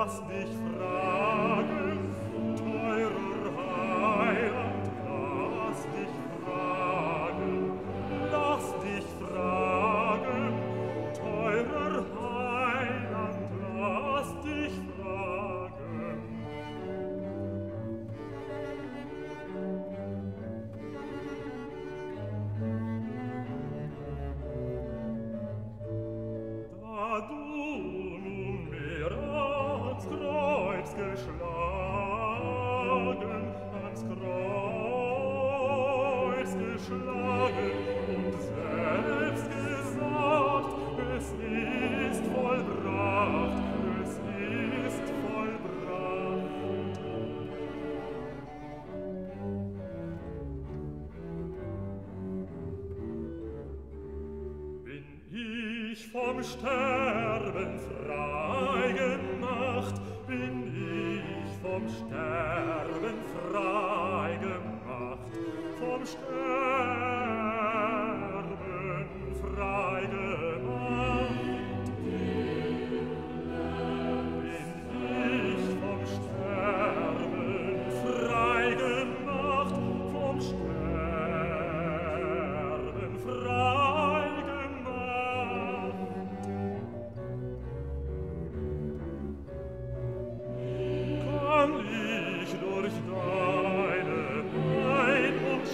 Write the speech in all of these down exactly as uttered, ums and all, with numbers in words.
lass dich fragen, teurer Heiland, lass dich fragen, lass dich fragen, teurer Heiland, lass dich fragen. Da du nunmehr ans Kreuz geschlagen, ans Kreuz geschlagen und selbst gesagt, es ist vollbracht, es ist vollbracht. Bin ich vom Sterben frei gemacht, bin ich vom Sterben frei gemacht, vom Sterben frei gemacht. Bin ich vom Sterben frei gemacht, vom Sterben frei gemacht. Kann ich durch deine Pein und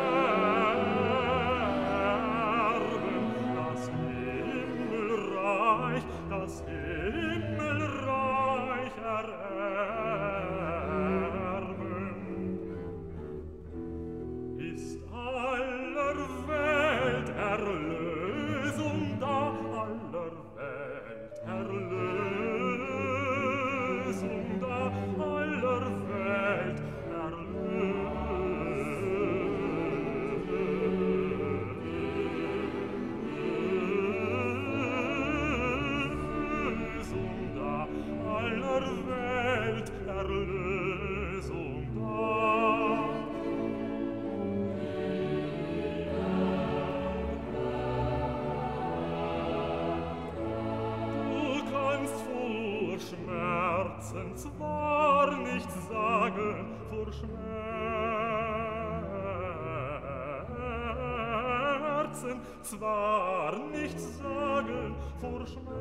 Sterben das Himmelreich, das Himmelreich ererben? Ist aller Welt Erlösung da, aller Welt Erlösung da, aller Welt Erlösung da, aller Welt Erlösung da. Du kannst vor Schmerzen zwar nicht sagen, vor Schmerzen zwar nicht sagen, vor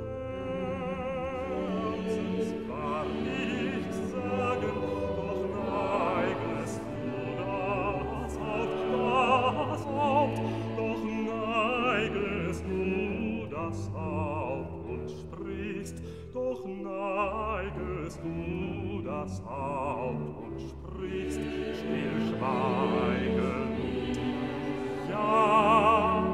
Schmerzen zwar nicht sagen, doch neigest du das Haupt, das Haupt, doch neigest du das Haupt und sprichst, doch neigest du das Haupt und sprichst stillschweigend. Ja,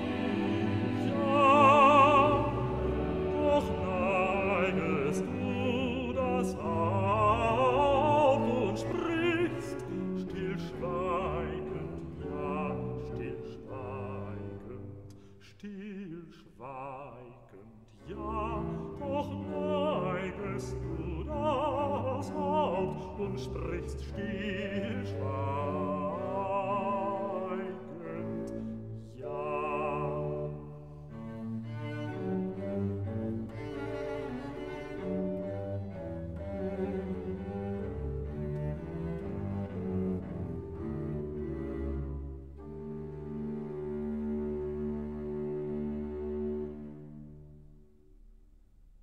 ja, doch neigest du das Haupt und sprichst stillschweigend, ja, stillschweigend, stillschweigend, ja, doch neigest du das Haupt und sprichst stillschweigend.